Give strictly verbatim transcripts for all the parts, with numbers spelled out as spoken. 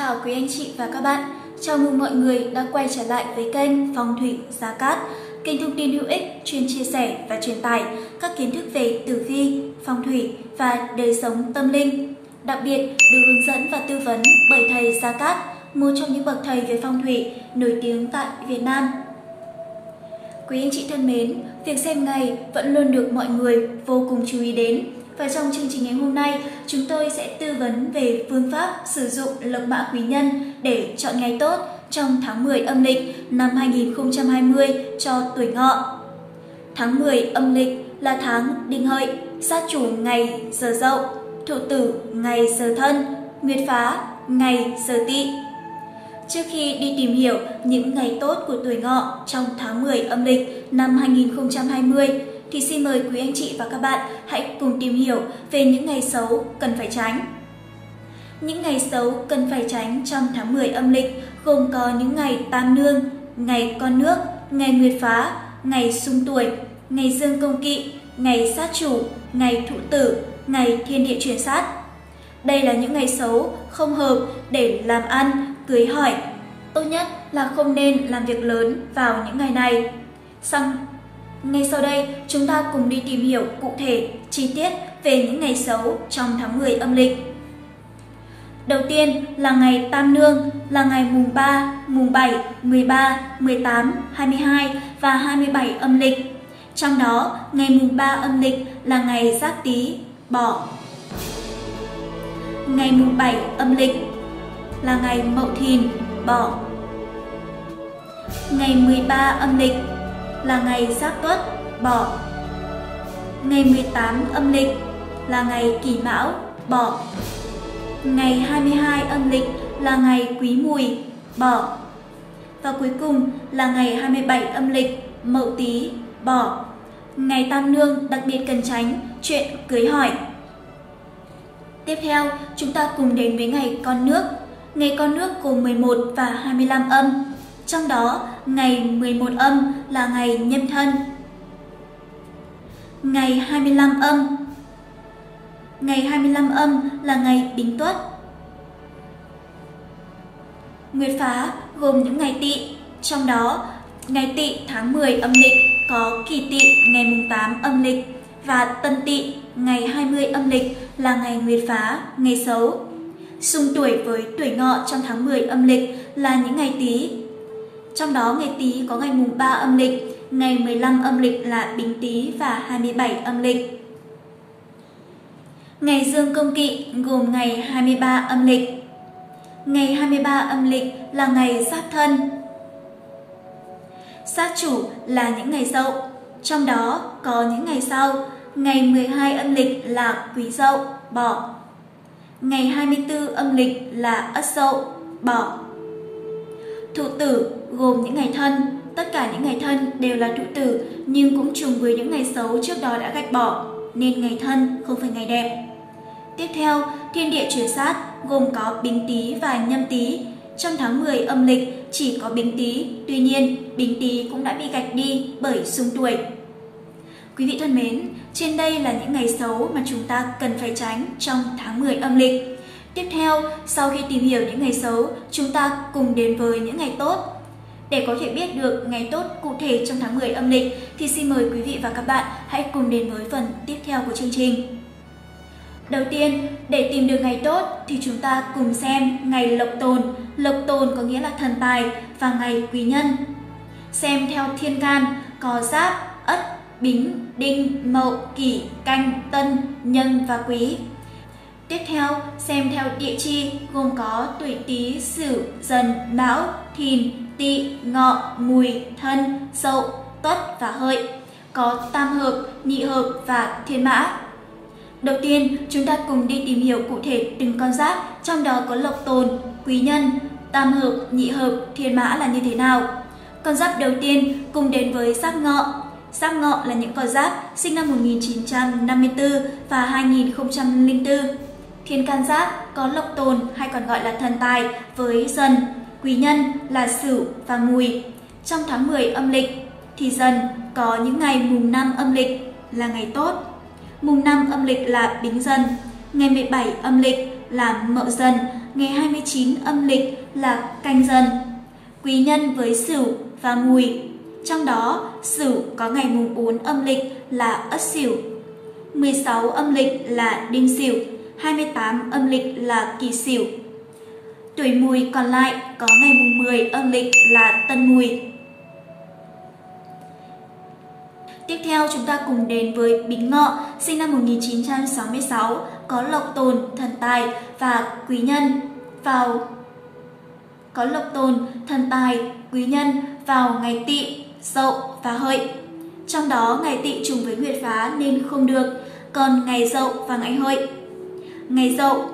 chào quý anh chị và các bạn. Chào mừng mọi người đã quay trở lại với kênh Phong thủy Gia Cát, kênh thông tin hữu ích chuyên chia sẻ và truyền tải các kiến thức về tử vi, phong thủy và đời sống tâm linh. Đặc biệt được hướng dẫn và tư vấn bởi thầy Gia Cát, một trong những bậc thầy về phong thủy nổi tiếng tại Việt Nam. Quý anh chị thân mến, việc xem ngày vẫn luôn được mọi người vô cùng chú ý đến. Và trong chương trình ngày hôm nay, chúng tôi sẽ tư vấn về phương pháp sử dụng lộc mã quý nhân để chọn ngày tốt trong tháng mười âm lịch năm hai nghìn không trăm hai mươi cho tuổi Ngọ. Tháng mười âm lịch là tháng Đinh Hợi, sát chủ ngày Giờ Dậu, Thổ Tử ngày Giờ Thân, Nguyệt Phá ngày Giờ Tỵ. Trước khi đi tìm hiểu những ngày tốt của tuổi Ngọ trong tháng mười âm lịch năm hai nghìn không trăm hai mươi, thì xin mời quý anh chị và các bạn hãy cùng tìm hiểu về những ngày xấu cần phải tránh. Những ngày xấu cần phải tránh trong tháng mười âm lịch gồm có những ngày Tam Nương, ngày Con Nước, ngày Nguyệt Phá, ngày Xung Tuổi, ngày Dương Công Kỵ, ngày Sát Chủ, ngày Thụ Tử, ngày Thiên Địa Chuyển Sát. Đây là những ngày xấu không hợp để làm ăn, cưới hỏi. Tốt nhất là không nên làm việc lớn vào những ngày này. Xong, ngay sau đây, chúng ta cùng đi tìm hiểu cụ thể, chi tiết về những ngày xấu trong tháng mười âm lịch. Đầu tiên là ngày Tam Nương, là ngày mùng ba, mùng bảy, mười ba, mười tám, hai mươi hai và hai mươi bảy âm lịch. Trong đó, ngày mùng ba âm lịch là ngày Giáp Tý, Bỏ. Ngày mùng bảy âm lịch là ngày Mậu Thìn, Bỏ. Ngày mười ba âm lịch là ngày Giáp Tuất, Bỏ. Ngày mười tám âm lịch là ngày Kỷ Mão, Bỏ. Ngày hai mươi hai âm lịch là ngày Quý Mùi, Bỏ. Và cuối cùng là ngày hai mươi bảy âm lịch Mậu Tý, Bỏ. Ngày Tam Nương đặc biệt cần tránh chuyện cưới hỏi. Tiếp theo, chúng ta cùng đến với ngày Con Nước. Ngày Con Nước gồm mười một và hai mươi lăm âm. Trong đó, ngày mười một âm là ngày Nhâm Thân. Ngày hai mươi lăm âm Ngày hai mươi lăm âm là ngày Bính Tuất. Nguyệt Phá gồm những ngày Tỵ. Trong đó, ngày Tỵ tháng mười âm lịch có Kỷ Tỵ ngày mùng tám âm lịch và Tân Tỵ ngày hai mươi âm lịch là ngày Nguyệt Phá, ngày xấu. Xung tuổi với tuổi Ngọ trong tháng mười âm lịch là những ngày Tý. Trong đó ngày Tý có ngày mùng ba âm lịch, ngày mười lăm âm lịch là Bính Tý và hai mươi bảy âm lịch. Ngày Dương Công Kỵ gồm ngày hai mươi ba âm lịch. Ngày hai mươi ba âm lịch là ngày Giáp Thân. Sát chủ là những ngày Dậu. Trong đó có những ngày sau: ngày mười hai âm lịch là Quý Dậu, Bỏ. Ngày hai mươi tư âm lịch là Ất Dậu, Bỏ. Thụ Tử gồm những ngày Thân. Tất cả những ngày Thân đều là Thụ Tử, nhưng cũng trùng với những ngày xấu trước đó đã gạch bỏ, nên ngày Thân không phải ngày đẹp. Tiếp theo, Thiên Địa Chuyển Sát gồm có Bính Tý và Nhâm Tý. Trong tháng mười âm lịch chỉ có Bính Tý, tuy nhiên Bính Tý cũng đã bị gạch đi bởi xung tuổi. Quý vị thân mến, trên đây là những ngày xấu mà chúng ta cần phải tránh trong tháng mười âm lịch. Tiếp theo, sau khi tìm hiểu những ngày xấu, chúng ta cùng đến với những ngày tốt. Để có thể biết được ngày tốt cụ thể trong tháng mười âm lịch thì xin mời quý vị và các bạn hãy cùng đến với phần tiếp theo của chương trình. Đầu tiên, để tìm được ngày tốt thì chúng ta cùng xem ngày Lộc Tồn. Lộc Tồn có nghĩa là thần tài và ngày quý nhân. Xem theo thiên can có Giáp, Ất, Bính, Đinh, Mậu, Kỷ, Canh, Tân, Nhân và Quý. Tiếp theo, xem theo địa chi gồm có tuổi Tý, Sửu, Dần, Mão, Thìn, Tỵ, Ngọ, Mùi, Thân, Dậu, Tuất và Hợi. Có tam hợp, nhị hợp và thiên mã. Đầu tiên, chúng ta cùng đi tìm hiểu cụ thể từng con giáp, trong đó có Lộc Tồn, quý nhân, tam hợp, nhị hợp, thiên mã là như thế nào. Con giáp đầu tiên cùng đến với giáp Ngọ. Giáp Ngọ là những con giáp sinh năm một nghìn chín trăm năm mươi tư và hai nghìn không trăm lẻ bốn. Thiên can giáp có Lộc Tồn hay còn gọi là thần tài với Dần, quý nhân là Sửu và Mùi. Trong tháng mười âm lịch thì Dần có những ngày mùng năm âm lịch là ngày tốt. Mùng năm âm lịch là Bính Dần, ngày mười bảy âm lịch là Mậu Dần, ngày hai mươi chín âm lịch là Canh Dần. Quý nhân với Sửu và Mùi. Trong đó, Sửu có ngày mùng bốn âm lịch là Ất Sửu, mười sáu âm lịch là Đinh Sửu, hai mươi tám âm lịch là Kỷ Sửu. Tuổi Mùi còn lại có ngày mùng mười âm lịch là Tân Mùi. Tiếp theo chúng ta cùng đến với Bính Ngọ, sinh năm một nghìn chín trăm sáu mươi sáu, có Lộc Tồn, thần tài và quý nhân vào có Lộc Tồn, thần tài, quý nhân vào ngày Tỵ, Dậu và Hợi. Trong đó ngày Tỵ trùng với Nguyệt Phá nên không được, còn ngày Dậu và ngày Hợi. Ngày Dậu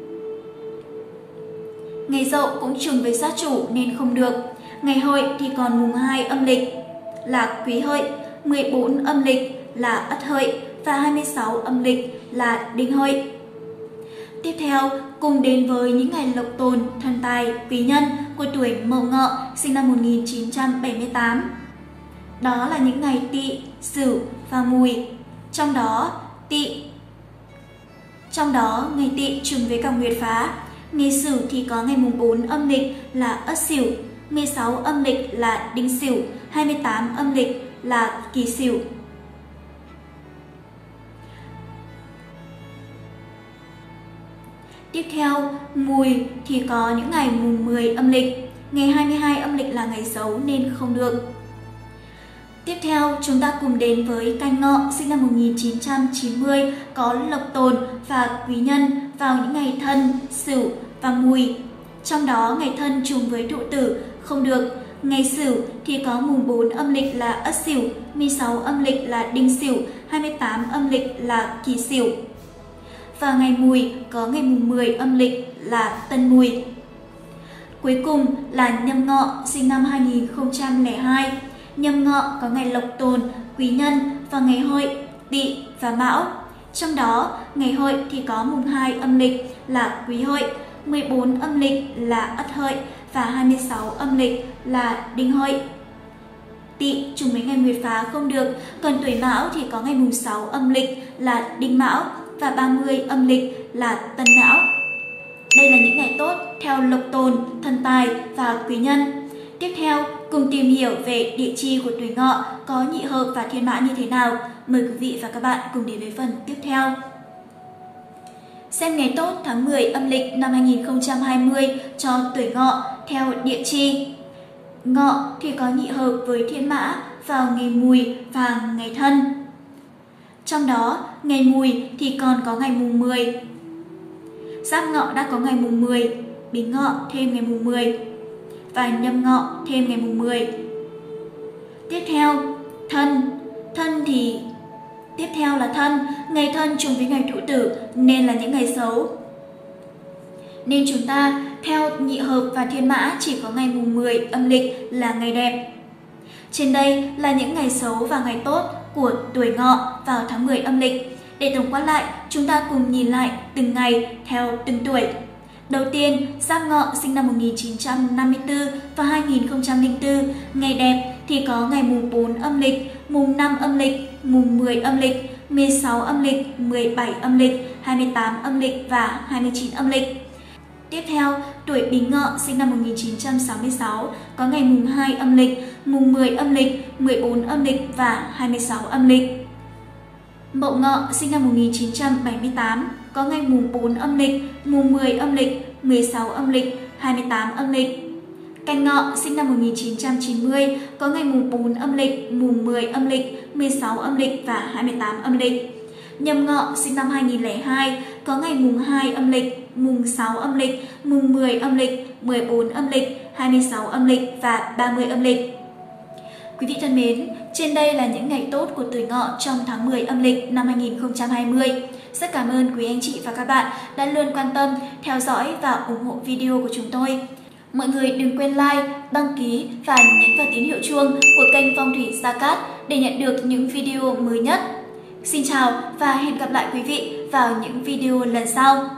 Ngày Dậu cũng trùng với sát chủ nên không được. Ngày Hợi thì còn mùng hai âm lịch là Quý Hợi, mười bốn âm lịch là Ất Hợi và hai mươi sáu âm lịch là Đinh Hợi. Tiếp theo, cùng đến với những ngày Lộc Tồn, thần tài, quý nhân của tuổi Mậu Ngọ, sinh năm một nghìn chín trăm bảy mươi tám. Đó là những ngày Tỵ, Sửu và Mùi. Trong đó, Tỵ Trong đó, ngày Tỵ trùng với cả Nguyệt Phá. Ngày Sửu thì có ngày mùng bốn âm lịch là Ất Sửu, mười sáu âm lịch là Đinh Sửu, hai mươi tám âm lịch là Kỷ Sửu. Tiếp theo, Mùi thì có những ngày mùng mười âm lịch, ngày hai mươi hai âm lịch là ngày xấu nên không được. Tiếp theo, chúng ta cùng đến với Canh Ngọ, sinh năm một nghìn chín trăm chín mươi, có Lộc Tồn và quý nhân vào những ngày Thân, Sửu và Mùi. Trong đó, ngày Thân trùng với Thụ Tử không được. Ngày Sửu thì có mùng bốn âm lịch là Ất Sửu, mười sáu âm lịch là Đinh Sửu, hai mươi tám âm lịch là Kỷ Sửu. Và ngày Mùi có ngày mùng mười âm lịch là Tân Mùi. Cuối cùng là Nhâm Ngọ, sinh năm hai nghìn không trăm lẻ hai. Nhâm Ngọ có ngày Lộc Tồn, quý nhân và ngày Hợi, Tỵ và Mão. Trong đó, ngày Hợi thì có mùng hai âm lịch là Quý Hợi, mười bốn âm lịch là Ất Hợi và hai mươi sáu âm lịch là Đinh Hợi. Tỵ trùng với ngày Nguyệt Phá không được, còn tuổi Mão thì có ngày mùng sáu âm lịch là Đinh Mão và ba mươi âm lịch là Tân Mão. Đây là những ngày tốt theo Lộc Tồn, thần tài và quý nhân. Tiếp theo, cùng tìm hiểu về địa chi của tuổi Ngọ có nhị hợp và thiên mã như thế nào. Mời quý vị và các bạn cùng đến với phần tiếp theo. Xem ngày tốt tháng mười âm lịch năm hai nghìn không trăm hai mươi cho tuổi Ngọ theo địa chi. Ngọ thì có nhị hợp với thiên mã vào ngày Mùi và ngày Thân. Trong đó, ngày Mùi thì còn có ngày mùng mười. Giáp Ngọ đã có ngày mùng mười, Bính Ngọ thêm ngày mùng mười và Nhâm Ngọ thêm ngày mùng mười. Tiếp theo, Thân. Thân thì tiếp theo là Thân, ngày Thân trùng với ngày Thụ Tử nên là những ngày xấu. Nên chúng ta theo nhị hợp và thiên mã chỉ có ngày mùng mười âm lịch là ngày đẹp. Trên đây là những ngày xấu và ngày tốt của tuổi Ngọ vào tháng mười âm lịch. Để tổng quát lại, chúng ta cùng nhìn lại từng ngày theo từng tuổi. Đầu tiên, Giáp Ngọ sinh năm một nghìn chín trăm năm mươi tư và hai nghìn không trăm lẻ bốn, ngày đẹp thì có ngày mùng bốn âm lịch, mùng năm âm lịch, mùng mười âm lịch, mười sáu âm lịch, mười bảy âm lịch, hai mươi tám âm lịch và hai mươi chín âm lịch. Tiếp theo, tuổi Bính Ngọ sinh năm một nghìn chín trăm sáu mươi sáu có ngày mùng hai âm lịch, mùng mười âm lịch, mười bốn âm lịch và hai mươi sáu âm lịch. Mậu Ngọ sinh năm một nghìn chín trăm bảy mươi tám có ngày mùng bốn âm lịch, mùng mười âm lịch, mười sáu âm lịch, hai mươi tám âm lịch. Canh Ngọ sinh năm một nghìn chín trăm chín mươi có ngày mùng bốn âm lịch, mùng mười âm lịch, mười sáu âm lịch và hai mươi tám âm lịch. Nhâm Ngọ sinh năm hai nghìn không trăm lẻ hai có ngày mùng hai âm lịch, mùng sáu âm lịch, mùng mười âm lịch, mười bốn âm lịch, hai mươi sáu âm lịch và ba mươi âm lịch. Quý vị thân mến, trên đây là những ngày tốt của tuổi Ngọ trong tháng mười âm lịch năm hai nghìn không trăm hai mươi. Rất cảm ơn quý anh chị và các bạn đã luôn quan tâm, theo dõi và ủng hộ video của chúng tôi. Mọi người đừng quên like, đăng ký và nhấn vào tín hiệu chuông của kênh Phong thủy Gia Cát để nhận được những video mới nhất. Xin chào và hẹn gặp lại quý vị vào những video lần sau.